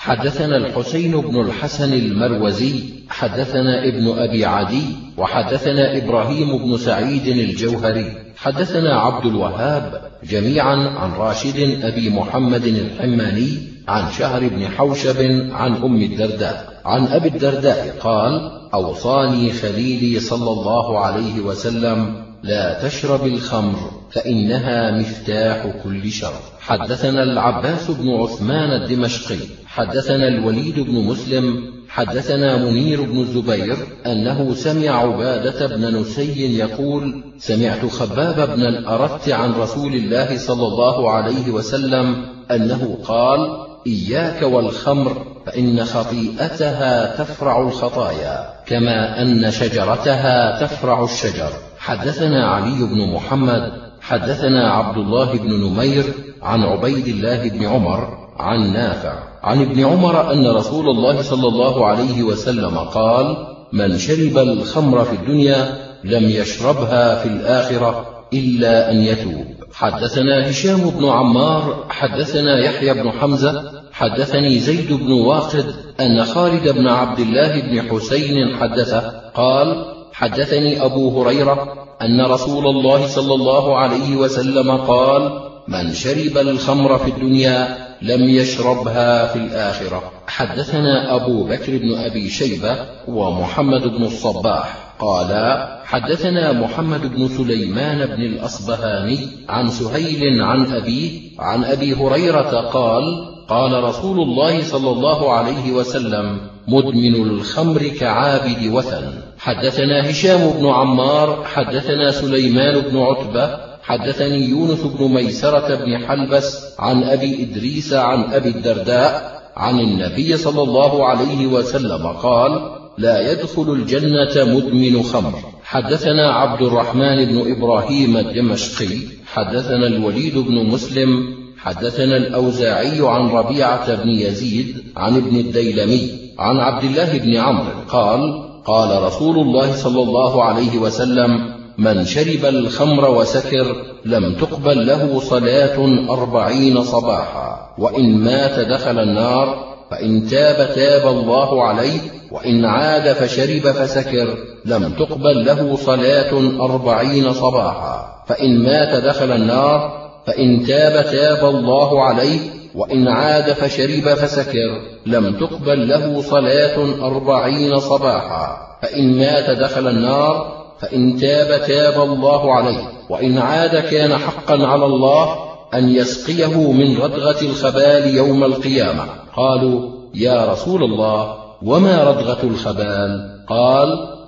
حدثنا الحسين بن الحسن المروزي حدثنا ابن أبي عدي وحدثنا إبراهيم بن سعيد الجوهري حدثنا عبد الوهاب جميعا عن راشد أبي محمد الحماني عن شهر بن حوشب عن أم الدرداء عن أبي الدرداء قال: أوصاني خليلي صلى الله عليه وسلم: لا تشرب الخمر فإنها مفتاح كل شر. حدثنا العباس بن عثمان الدمشقي حدثنا الوليد بن مسلم حدثنا منير بن الزبير أنه سمع عبادة بن نسي يقول: سمعت خباب بن الأرت عن رسول الله صلى الله عليه وسلم أنه قال: إياك والخمر فإن خطيئتها تفرع الخطايا كما أن شجرتها تفرع الشجر. حدثنا علي بن محمد حدثنا عبد الله بن نمير عن عبيد الله بن عمر عن نافع عن ابن عمر أن رسول الله صلى الله عليه وسلم قال: من شرب الخمر في الدنيا لم يشربها في الآخرة إلا أن يتوب. حدثنا هشام بن عمار حدثنا يحيى بن حمزة حدثني زيد بن واقد أن خالد بن عبد الله بن حسين حدثه قال: حدثني أبو هريرة أن رسول الله صلى الله عليه وسلم قال: من شرب الخمر في الدنيا لم يشربها في الآخرة. حدثنا أبو بكر بن أبي شيبة ومحمد بن الصباح قالا: حدثنا محمد بن سليمان بن الأصبهاني عن سهيل عن أبيه عن أبي هريرة قال: قال رسول الله صلى الله عليه وسلم: مدمن الخمر كعابد وثن. حدثنا هشام بن عمار حدثنا سليمان بن عتبة حدثني يونس بن ميسرة بن حلبس عن أبي إدريس عن أبي الدرداء عن النبي صلى الله عليه وسلم قال: لا يدخل الجنة مدمن خمر. حدثنا عبد الرحمن بن إبراهيم الدمشقي حدثنا الوليد بن مسلم حدثنا الأوزاعي عن ربيعة بن يزيد عن ابن الديلمي عن عبد الله بن عمرو قال: قال رسول الله صلى الله عليه وسلم: من شرب الخمر وسكر لم تقبل له صلاة 40 صباحا، وإن مات دخل النار، فإن تاب تاب الله عليه، وإن عاد فشرب فسكر لم تقبل له صلاة 40 صباحا، فإن مات دخل النار، فإن تاب تاب الله عليه، وإن عاد فشرب فسكر لم تقبل له صلاة 40 صباحا، فإن مات دخل النار، فإن تاب تاب الله عليه، وإن عاد كان حقا على الله أن يسقيه من ردغة الخبال يوم القيامة. قالوا: يا رسول الله، وما ردغة الخبال؟ قال: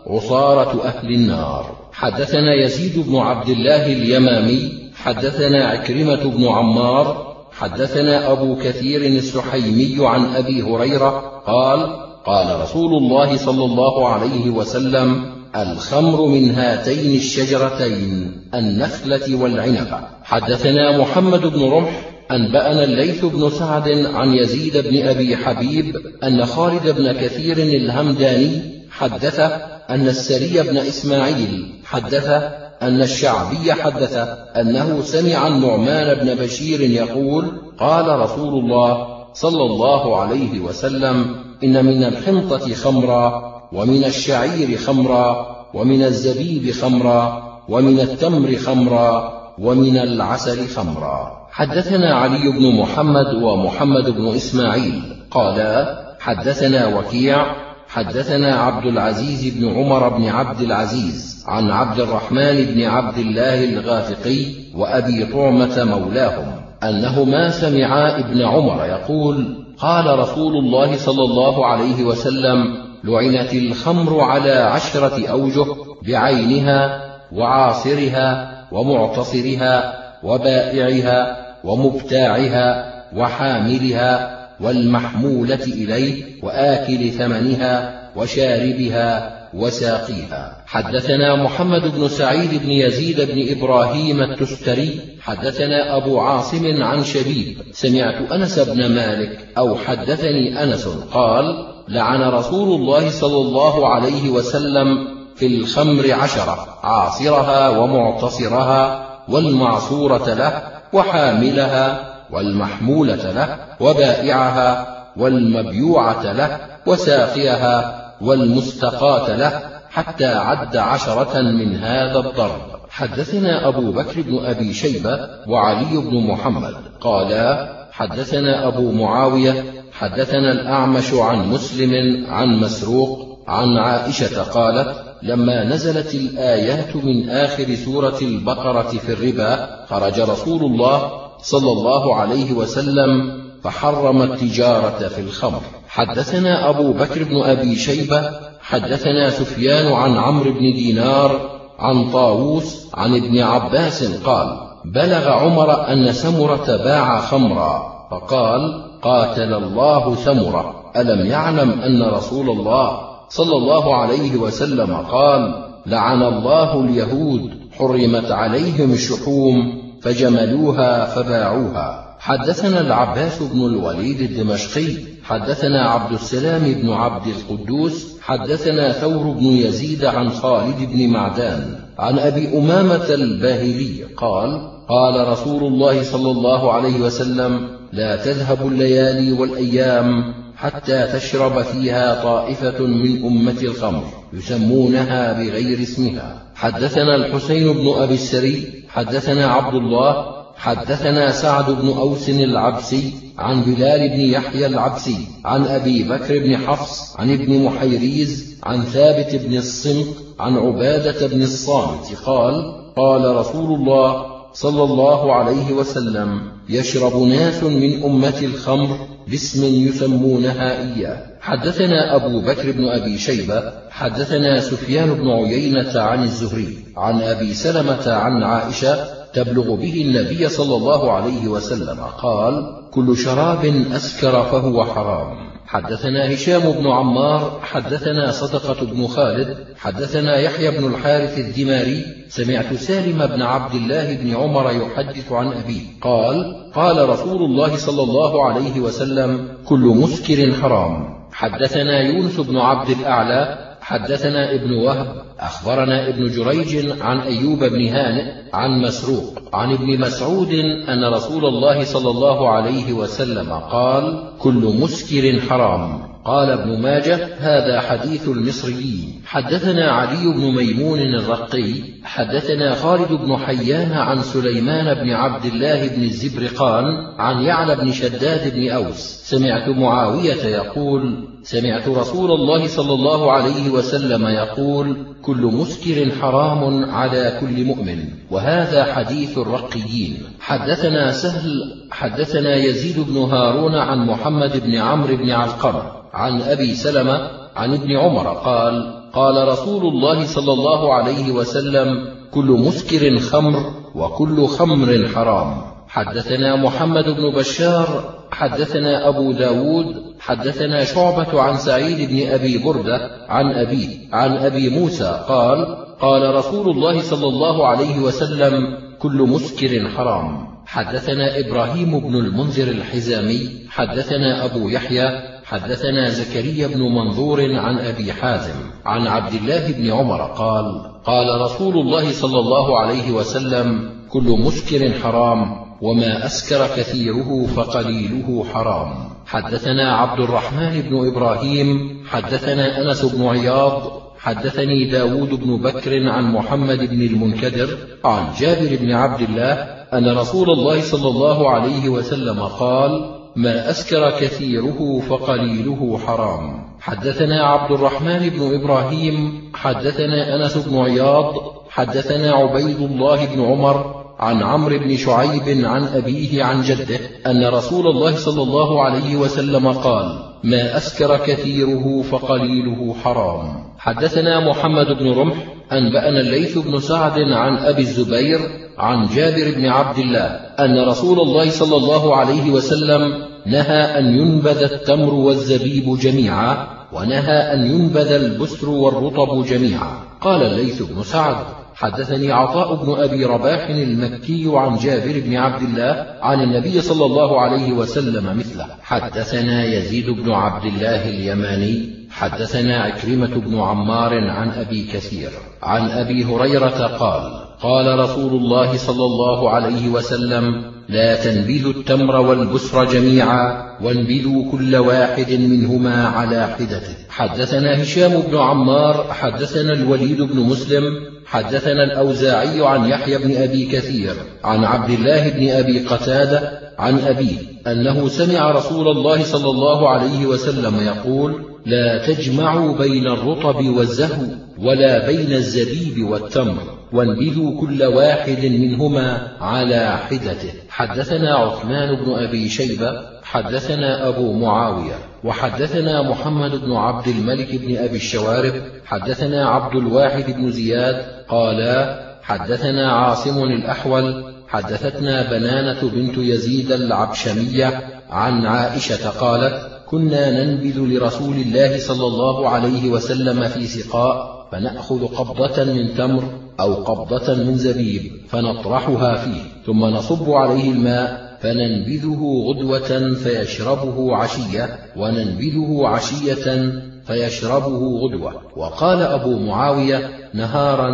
عصارة أهل النار. حدثنا يزيد بن عبد الله اليمامي حدثنا عكرمة بن عمار حدثنا أبو كثير السحيمي عن أبي هريرة قال: قال رسول الله صلى الله عليه وسلم: الخمر من هاتين الشجرتين النخلة والعنبة. حدثنا محمد بن رمح أنبأنا الليث بن سعد عن يزيد بن أبي حبيب أن خالد بن كثير الهمداني حدثه أن السري بن إسماعيل حدثه أن الشعبي حدثه أنه سمع النعمان بن بشير يقول: قال رسول الله صلى الله عليه وسلم: إن من الحنطة خمرا، ومن الشعير خمرا، ومن الزبيب خمرا، ومن التمر خمرا، ومن العسل خمرا. حدثنا علي بن محمد ومحمد بن إسماعيل قالا: حدثنا وكيع حدثنا عبد العزيز بن عمر بن عبد العزيز عن عبد الرحمن بن عبد الله الغافقي وأبي طعمة مولاهم أنهما سمعا ابن عمر يقول: قال رسول الله صلى الله عليه وسلم: لعنت الخمر على 10 أوجه: بعينها، وعاصرها، ومعتصرها، وبائعها، ومبتاعها، وحاملها، والمحمولة إليه، وآكل ثمنها، وشاربها، وساقيها. حدثنا محمد بن سعيد بن يزيد بن إبراهيم التستري حدثنا أبو عاصم عن شبيب سمعت أنس بن مالك أو حدثني أنس قال: لعن رسول الله صلى الله عليه وسلم في الخمر 10: عاصرها، ومعتصرها، والمعصورة له، وحاملها، والمحمولة له، وبائعها، والمبيوعة له وساقيها والمستقاة له، حتى عد 10 من هذا الضرب. حدثنا أبو بكر بن أبي شيبة وعلي بن محمد قالا حدثنا أبو معاوية حدثنا الأعمش عن مسلم عن مسروق عن عائشة قالت لما نزلت الآيات من آخر سورة البقرة في الربا خرج رسول الله صلى الله عليه وسلم فحرم التجارة في الخمر. حدثنا أبو بكر بن أبي شيبة حدثنا سفيان عن عمرو بن دينار عن طاووس عن ابن عباس قال بلغ عمر أن سمرة باع خمرا فقال قاتل الله سمرة، ألم يعلم أن رسول الله صلى الله عليه وسلم قال لعن الله اليهود حرمت عليهم الشحوم فجملوها فباعوها. حدثنا العباس بن الوليد الدمشقي حدثنا عبد السلام بن عبد القدوس حدثنا ثور بن يزيد عن خالد بن معدان عن أبي أمامة الباهلي قال قال رسول الله صلى الله عليه وسلم لا تذهب الليالي والأيام حتى تشرب فيها طائفة من أمة الخمر يسمونها بغير اسمها. حدثنا الحسين بن أبي السري حدثنا عبد الله حدثنا سعد بن أوس العبسي عن بلال بن يحيى العبسي عن أبي بكر بن حفص عن ابن محيريز عن ثابت بن الصمت عن عبادة بن الصامت قال قال رسول الله صلى الله عليه وسلم يشرب ناس من أمة الخمر باسم يسمونها إياه. حدثنا أبو بكر بن أبي شيبة حدثنا سفيان بن عيينة عن الزهري عن أبي سلمة عن عائشة تبلغ به النبي صلى الله عليه وسلم قال كل شراب أسكر فهو حرام. حدثنا هشام بن عمار حدثنا صدقة بن خالد حدثنا يحيى بن الحارث الدماري سمعت سالم بن عبد الله بن عمر يحدث عن أبيه قال قال رسول الله صلى الله عليه وسلم كل مسكر حرام. حدثنا يونس بن عبد الأعلى حدثنا ابن وهب أخبرنا ابن جريج عن أيوب بن هانئ عن مسروق عن ابن مسعود أن رسول الله صلى الله عليه وسلم قال كل مسكر حرام. قال ابن ماجه هذا حديث المصريين. حدثنا علي بن ميمون الرقي حدثنا خالد بن حيان عن سليمان بن عبد الله بن الزبرقان عن يعلى بن شداد بن أوس سمعت معاوية يقول سمعت رسول الله صلى الله عليه وسلم يقول كل مسكر حرام على كل مؤمن، وهذا حديث الرقيين. حدثنا سهل حدثنا يزيد بن هارون عن محمد بن عمرو بن علقمة عن أبي سلمة عن ابن عمر قال قال رسول الله صلى الله عليه وسلم كل مسكر خمر وكل خمر حرام. حدثنا محمد بن بشار حدثنا أبو داود حدثنا شعبة عن سعيد بن أبي بردة عن أبيه عن أبي موسى قال قال رسول الله صلى الله عليه وسلم كل مسكر حرام. حدثنا إبراهيم بن المنذر الحزامي حدثنا أبو يحيى حدثنا زكريا بن منظور عن أبي حازم عن عبد الله بن عمر قال قال رسول الله صلى الله عليه وسلم كل مسكر حرام وما أسكر كثيره فقليله حرام. حدثنا عبد الرحمن بن إبراهيم حدثنا أنس بن عياض حدثني داود بن بكر عن محمد بن المنكدر عن جابر بن عبد الله أن رسول الله صلى الله عليه وسلم قال ما أسكر كثيره فقليله حرام. حدثنا عبد الرحمن بن إبراهيم حدثنا أنس بن عياض حدثنا عبيد الله بن عمر عن عمرو بن شعيب عن أبيه عن جده أن رسول الله صلى الله عليه وسلم قال ما أسكر كثيره فقليله حرام. حدثنا محمد بن رمح أنبأنا الليث بن سعد عن أبي الزبير عن جابر بن عبد الله أن رسول الله صلى الله عليه وسلم نهى أن ينبذ التمر والزبيب جميعا ونهى أن ينبذ البسر والرطب جميعا. قال الليث بن سعد حدثني عطاء بن أبي رباح المكي عن جابر بن عبد الله عن النبي صلى الله عليه وسلم مثله. حدثنا يزيد بن عبد الله اليماني حدثنا عكرمة بن عمار عن أبي كثير عن أبي هريرة قال قال رسول الله صلى الله عليه وسلم لا تنبذوا التمر والبسر جميعا، وانبذوا كل واحد منهما على حدته. حدثنا هشام بن عمار حدثنا الوليد بن مسلم حدثنا الأوزاعي عن يحيى بن أبي كثير عن عبد الله بن أبي قتادة عن أبيه أنه سمع رسول الله صلى الله عليه وسلم يقول: لا تجمعوا بين الرطب والزهو ولا بين الزبيب والتمر، وانبذوا كل واحد منهما على حدته. حدثنا عثمان بن أبي شيبة حدثنا أبو معاوية وحدثنا محمد بن عبد الملك بن أبي الشوارب حدثنا عبد الواحد بن زياد قالا: حدثنا عاصم الأحول حدثتنا بنانة بنت يزيد العبشمية عن عائشة قالت: كنا ننبذ لرسول الله صلى الله عليه وسلم في سقاء، فنأخذ قبضة من تمر أو قبضة من زبيب فنطرحها فيه، ثم نصب عليه الماء فننبذه غدوة فيشربه عشية، وننبذه عشية فيشربه غدوة. وقال أبو معاوية: نهارا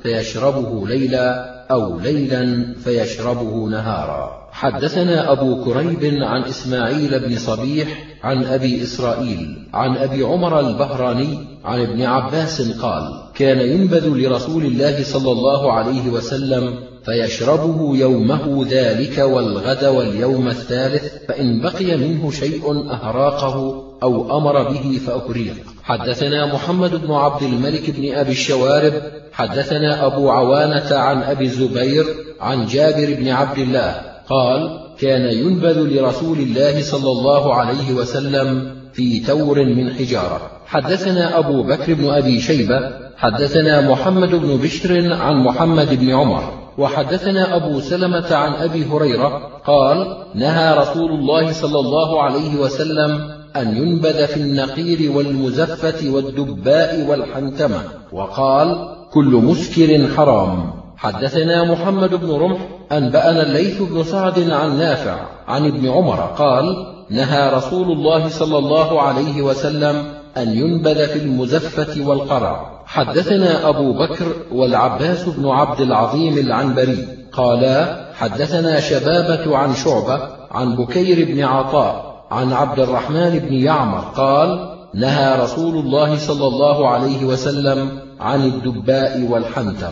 فيشربه ليلا، أو ليلا فيشربه نهارا. حدثنا أبو كريب عن إسماعيل بن صبيح عن أبي إسرائيل عن أبي عمر البهراني عن ابن عباس قال: كان ينبذ لرسول الله صلى الله عليه وسلم فيشربه يومه ذلك والغد واليوم الثالث، فإن بقي منه شيء أهراقه أو أمر به فأهريق. حدثنا محمد بن عبد الملك بن أبي الشوارب حدثنا أبو عوانة عن أبي الزبير عن جابر بن عبد الله قال: كان ينبذ لرسول الله صلى الله عليه وسلم في تور من حجارة. حدثنا أبو بكر بن أبي شيبة حدثنا محمد بن بشر عن محمد بن عمر وحدثنا أبو سلمة عن أبي هريرة قال: نهى رسول الله صلى الله عليه وسلم أن ينبذ في النقير والمزفة والدباء والحنتمة، وقال: كل مسكر حرام. حدثنا محمد بن رمح أنبأنا الليث بن سعد عن نافع عن ابن عمر قال: نهى رسول الله صلى الله عليه وسلم أن ينبذ في المزفة والقرع. حدثنا أبو بكر والعباس بن عبد العظيم العنبري قالا: حدثنا شبابة عن شعبة عن بكير بن عطاء عن عبد الرحمن بن يعمر قال: نهى رسول الله صلى الله عليه وسلم عن الدباء والحنتم.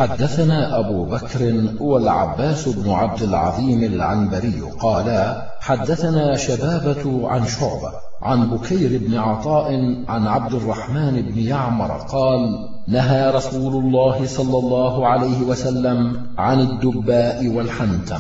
حدثنا أبو بكر والعباس بن عبد العظيم العنبري قالا: حدثنا شبابة عن شعبة عن بكير بن عطاء عن عبد الرحمن بن يعمر قال: نهى رسول الله صلى الله عليه وسلم عن الدباء والحنتم.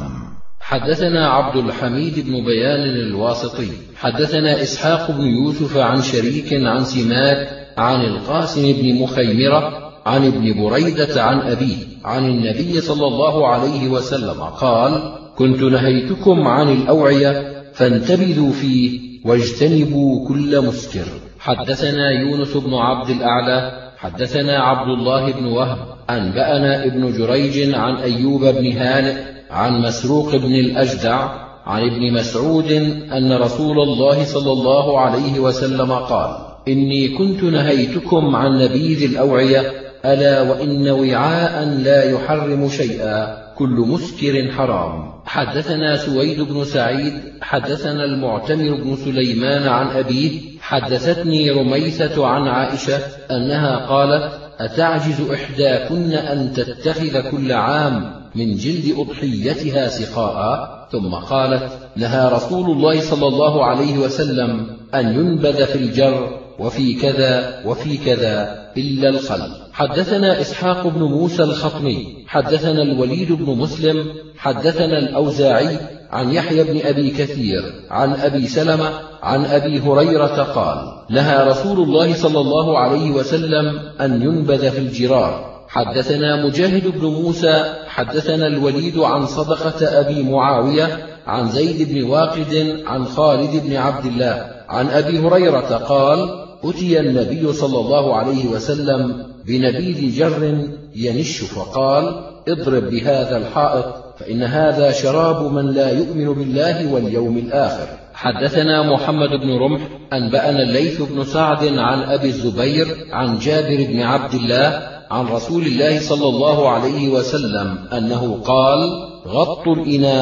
حدثنا عبد الحميد بن بيان الواسطي حدثنا إسحاق بن يوسف عن شريك عن سماك عن القاسم بن مخيمرة عن ابن بريدة عن أبيه عن النبي صلى الله عليه وسلم قال: كنت نهيتكم عن الأوعية فانتبذوا فيه واجتنبوا كل مسكر. حدثنا يونس بن عبد الأعلى حدثنا عبد الله بن وهب أنبأنا ابن جريج عن أيوب بن هانئ عن مسروق بن الأجدع عن ابن مسعود أن رسول الله صلى الله عليه وسلم قال: إني كنت نهيتكم عن نبيذ الأوعية، ألا وإن وعاء لا يحرم شيئا، كل مسكر حرام. حدثنا سويد بن سعيد حدثنا المعتمر بن سليمان عن أبيه حدثتني رميثة عن عائشة أنها قالت: أتعجز إحداكن أن تتخذ كل عام من جلد أضحيتها سقاء؟ ثم قالت: نهى رسول الله صلى الله عليه وسلم أن ينبذ في الجر وفي كذا وفي كذا إلا الخل. حدثنا إسحاق بن موسى الخطمي حدثنا الوليد بن مسلم حدثنا الأوزاعي عن يحيى بن أبي كثير عن أبي سلمة عن أبي هريرة قال: نهى رسول الله صلى الله عليه وسلم أن ينبذ في الجرار. حدثنا مجاهد بن موسى حدثنا الوليد عن صدقة أبي معاوية عن زيد بن واقد عن خالد بن عبد الله عن أبي هريرة قال: أتي النبي صلى الله عليه وسلم بنبيذ جر ينش فقال: اضرب بهذا الحائط، فإن هذا شراب من لا يؤمن بالله واليوم الآخر. حدثنا محمد بن رمح أنبأنا الليث بن سعد عن أبي الزبير عن جابر بن عبد الله عن رسول الله صلى الله عليه وسلم أنه قال: غطوا الإناء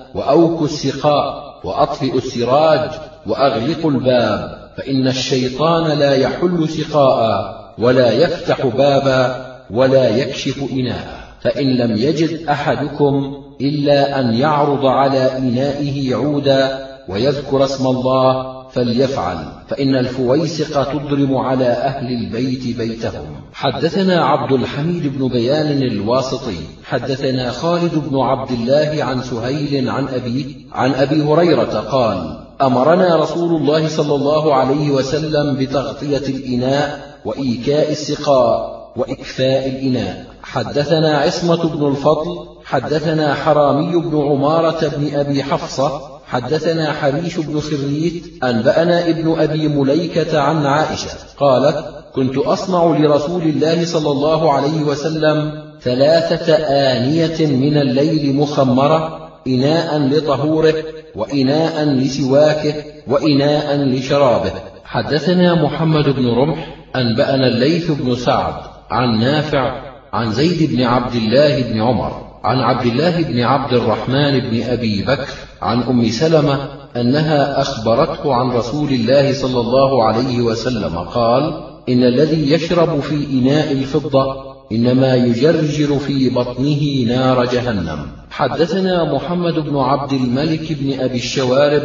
وأوكوا السقاء وأطفئوا السراج وأغلقوا الباب، فإن الشيطان لا يحل سقاء ولا يفتح بابا ولا يكشف إناء. فإن لم يجد أحدكم إلا أن يعرض على إنائه عودا ويذكر اسم الله فليفعل، فإن الفويسق تضرم على أهل البيت بيتهم. حدثنا عبد الحميد بن بيان الواسطي حدثنا خالد بن عبد الله عن سهيل عن أبيه عن أبي هريرة قال: أمرنا رسول الله صلى الله عليه وسلم بتغطية الإناء وإيكاء السقاء وإكفاء الإناء. حدثنا عصمة بن الفضل حدثنا حرامي بن عمارة بن أبي حفصة حدثنا حريش بن خريت أنبأنا ابن أبي مليكة عن عائشة قالت: كنت أصنع لرسول الله صلى الله عليه وسلم 3 آنية من الليل مخمرة، إناء لطهوره وإناء لسواكه وإناء لشرابه. حدثنا محمد بن رمح أنبأنا الليث بن سعد عن نافع عن زيد بن عبد الله بن عمر عن عبد الله بن عبد الرحمن بن أبي بكر عن أم سلمة أنها أخبرته عن رسول الله صلى الله عليه وسلم قال: إن الذي يشرب في إناء الفضة إنما يجرجر في بطنه نار جهنم. حدثنا محمد بن عبد الملك بن أبي الشوارب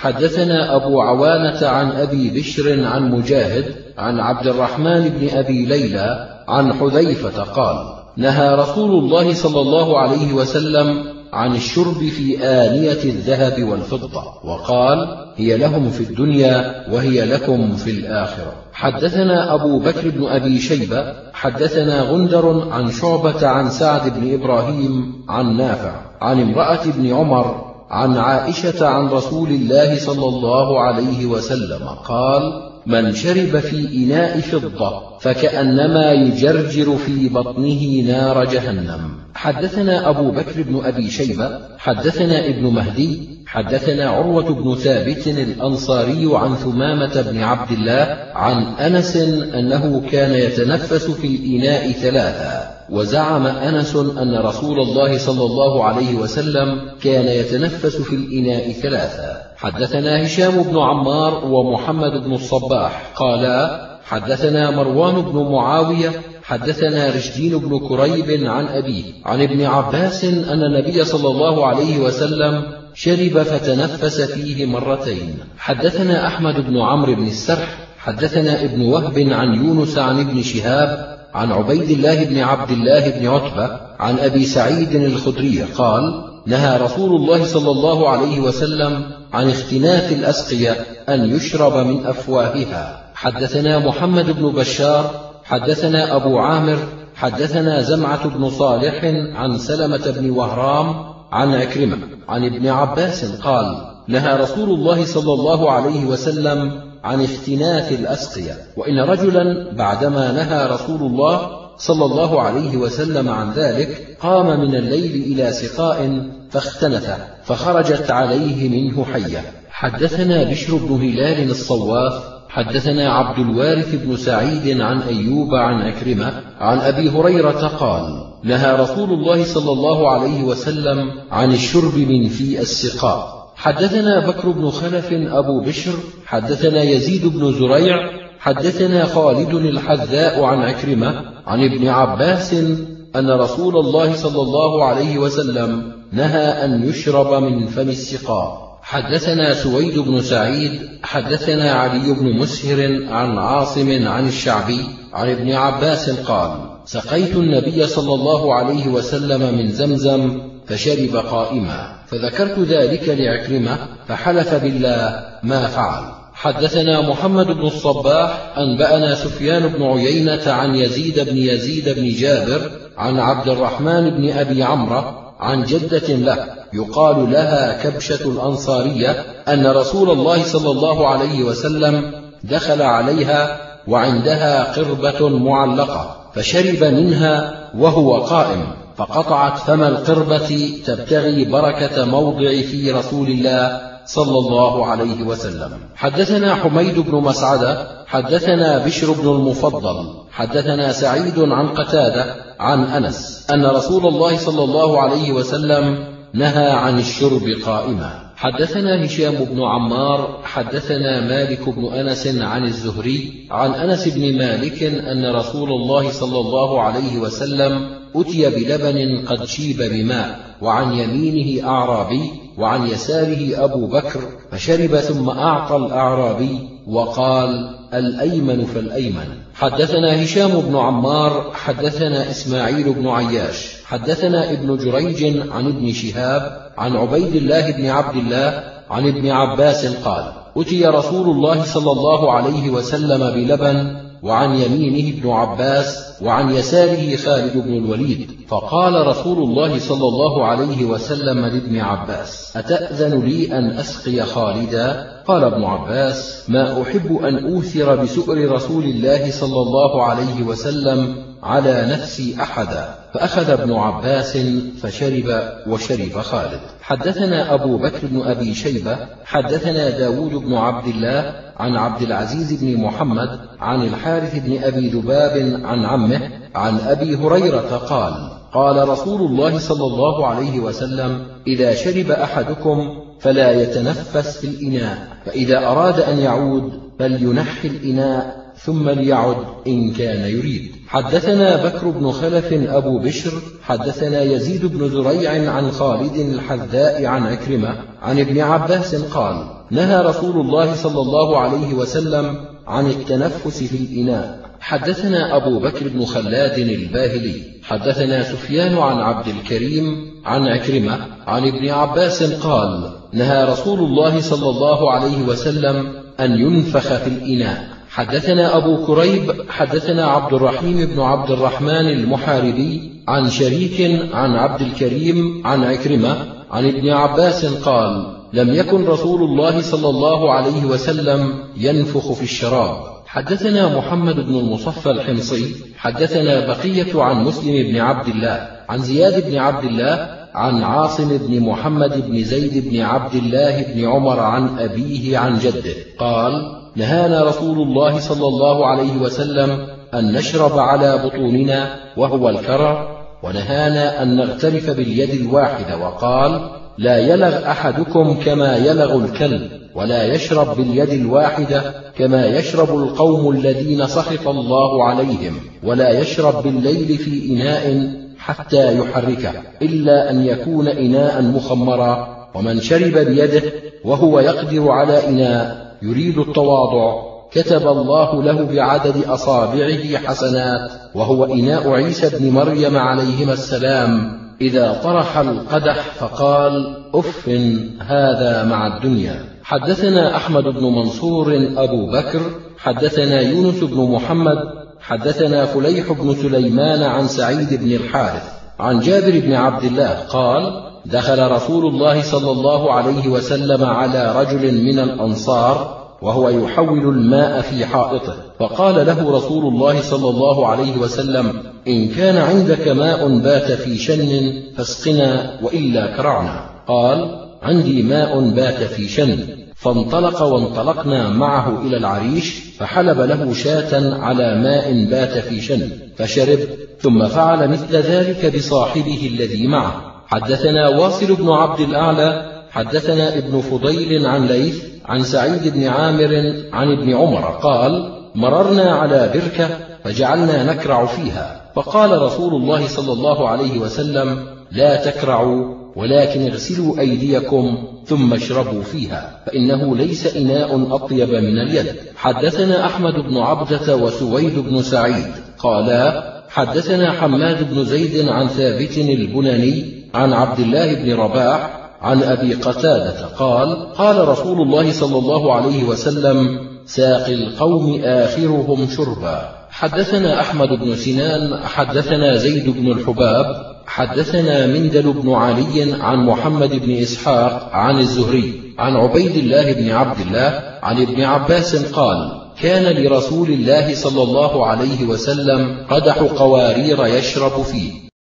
حدثنا أبو عوانة عن أبي بشر عن مجاهد عن عبد الرحمن بن أبي ليلى عن حذيفة قال: نهى رسول الله صلى الله عليه وسلم عن الشرب في آنية الذهب والفضة، وقال: هي لهم في الدنيا وهي لكم في الآخرة. حدثنا أبو بكر بن أبي شيبة حدثنا غندر عن شعبة عن سعد بن إبراهيم عن نافع عن امرأة بن عمر عن عائشة عن رسول الله صلى الله عليه وسلم قال: من شرب في إناء فضة فكأنما يجرجر في بطنه نار جهنم. حدثنا أبو بكر بن أبي شيبة حدثنا ابن مهدي حدثنا عروة بن ثابت الأنصاري عن ثمامة بن عبد الله عن أنس أنه كان يتنفس في الإناء 3، وزعم أنس أن رسول الله صلى الله عليه وسلم كان يتنفس في الإناء 3. حدثنا هشام بن عمار ومحمد بن الصباح قالا: حدثنا مروان بن معاوية حدثنا رشدين بن كريب عن أبيه عن ابن عباس أن النبي صلى الله عليه وسلم شرب فتنفس فيه 2. حدثنا أحمد بن عمرو بن السرح حدثنا ابن وهب عن يونس عن ابن شهاب عن عبيد الله بن عبد الله بن عتبة عن أبي سعيد الخدري قال: نهى رسول الله صلى الله عليه وسلم عن اختناث الأسقية أن يشرب من أفواهها. حدثنا محمد بن بشار حدثنا أبو عامر حدثنا زمعة بن صالح عن سلمة بن وهرام عن عكرمة عن ابن عباس قال: نهى رسول الله صلى الله عليه وسلم عن اختناث الأسقية. وإن رجلا بعدما نهى رسول الله صلى الله عليه وسلم عن ذلك قام من الليل إلى سقاء فاختنث فخرجت عليه منه حية. حدثنا بشر بن هلال الصواف حدثنا عبد الوارث بن سعيد عن أيوب عن عكرمة عن أبي هريرة قال: نهى رسول الله صلى الله عليه وسلم عن الشرب من في السقاء. حدثنا بكر بن خلف أبو بشر حدثنا يزيد بن زريع حدثنا خالد الحذاء عن عكرمة عن ابن عباس أن رسول الله صلى الله عليه وسلم نهى أن يشرب من فم السقاء. حدثنا سويد بن سعيد حدثنا علي بن مسهر عن عاصم عن الشعبي عن ابن عباس قال: سقيت النبي صلى الله عليه وسلم من زمزم فشرب قائما، فذكرت ذلك لعكرمة فحلف بالله ما فعل. حدثنا محمد بن الصباح أنبأنا سفيان بن عيينة عن يزيد بن جابر عن عبد الرحمن بن أبي عمرو عن جدة له يقال لها كبشة الأنصارية أن رسول الله صلى الله عليه وسلم دخل عليها وعندها قربة معلقة فشرب منها وهو قائم، فقطعت فم القربة تبتغي بركة موضع في رسول الله صلى الله عليه وسلم. حدثنا حميد بن مسعدة حدثنا بشر بن المفضل حدثنا سعيد عن قتادة عن أنس أن رسول الله صلى الله عليه وسلم نهى عن الشرب قائما. حدثنا هشام بن عمار حدثنا مالك بن أنس عن الزهري عن أنس بن مالك أن رسول الله صلى الله عليه وسلم أتي بلبن قد شيب بماء، وعن يمينه أعرابي وعن يساره أبو بكر، فشرب ثم أعطى الأعرابي وقال: الأيمن فالأيمن. حدثنا هشام بن عمار حدثنا إسماعيل بن عياش حدثنا ابن جريج عن ابن شهاب عن عبيد الله بن عبد الله عن ابن عباس قال: أتي رسول الله صلى الله عليه وسلم بلبن، وعن يمينه ابن عباس وعن يساره خالد بن الوليد، فقال رسول الله صلى الله عليه وسلم لابن عباس: أتأذن لي أن أسقي خالدا؟ قال ابن عباس: ما أحب أن أوثر بسؤر رسول الله صلى الله عليه وسلم على نفسي أحدا. فأخذ ابن عباس فشرب وشرب خالد. حدثنا أبو بكر بن أبي شيبة حدثنا داود بن عبد الله عن عبد العزيز بن محمد عن الحارث بن أبي ذباب عن عمه عن أبي هريرة قال: قال رسول الله صلى الله عليه وسلم: إذا شرب أحدكم فلا يتنفس في الإناء، فإذا أراد أن يعود فلينحي الإناء ثم ليعد إن كان يريد. حدثنا بكر بن خلف أبو بشر حدثنا يزيد بن زريع عن خالد الحذاء عن عكرمة عن ابن عباس قال: نهى رسول الله صلى الله عليه وسلم عن التنفس في الإناء. حدثنا أبو بكر بن خلاد الباهلي حدثنا سفيان عن عبد الكريم عن عكرمة عن ابن عباس قال: نهى رسول الله صلى الله عليه وسلم أن ينفخ في الإناء. حدثنا أبو كريب حدثنا عبد الرحيم بن عبد الرحمن المحاربي عن شريك عن عبد الكريم عن عكرمة عن ابن عباس قال: لم يكن رسول الله صلى الله عليه وسلم ينفخ في الشراب. حدثنا محمد بن المصفى الحمصي حدثنا بقية عن مسلم بن عبد الله عن زياد بن عبد الله عن عاصم بن محمد بن زيد بن عبد الله بن عمر عن أبيه عن جده قال: نهانا رسول الله صلى الله عليه وسلم أن نشرب على بطوننا وهو الكرى، ونهانا أن نغترف باليد الواحدة، وقال: لا يلغ أحدكم كما يلغ الكلب، ولا يشرب باليد الواحدة كما يشرب القوم الذين سخط الله عليهم، ولا يشرب بالليل في إناء حتى يحركه إلا أن يكون إناء مخمرا. ومن شرب بيده وهو يقدر على إناء يريد التواضع كتب الله له بعدد أصابعه حسنات، وهو إناء عيسى بن مريم عليهما السلام إذا طرح القدح فقال: أف هذا مع الدنيا. حدثنا أحمد بن منصور أبو بكر حدثنا يونس بن محمد حدثنا فليح بن سليمان عن سعيد بن الحارث عن جابر بن عبد الله قال: دخل رسول الله صلى الله عليه وسلم على رجل من الأنصار وهو يحول الماء في حائطه، فقال له رسول الله صلى الله عليه وسلم: إن كان عندك ماء بات في شن فاسقنا وإلا كرعنا. قال: عندي ماء بات في شن. فانطلق وانطلقنا معه إلى العريش، فحلب له شاة على ماء بات في شن فشرب، ثم فعل مثل ذلك بصاحبه الذي معه. حدثنا واصل بن عبد الأعلى حدثنا ابن فضيل عن ليث عن سعيد بن عامر عن ابن عمر قال: مررنا على بركة فجعلنا نكرع فيها، فقال رسول الله صلى الله عليه وسلم: لا تكرعوا، ولكن اغسلوا أيديكم ثم اشربوا فيها، فإنه ليس إناء أطيب من اليد. حدثنا أحمد بن عبدة وسويد بن سعيد قالا: حدثنا حماد بن زيد عن ثابت البناني عن عبد الله بن رباح عن أبي قتادة قال: قال رسول الله صلى الله عليه وسلم: ساقي القوم آخرهم شربا. حدثنا أحمد بن سنان حدثنا زيد بن الحباب حدثنا مندل بن علي عن محمد بن إسحاق عن الزهري عن عبيد الله بن عبد الله عن ابن عباس قال: كان لرسول الله صلى الله عليه وسلم قدح قوارير يشرب فيه،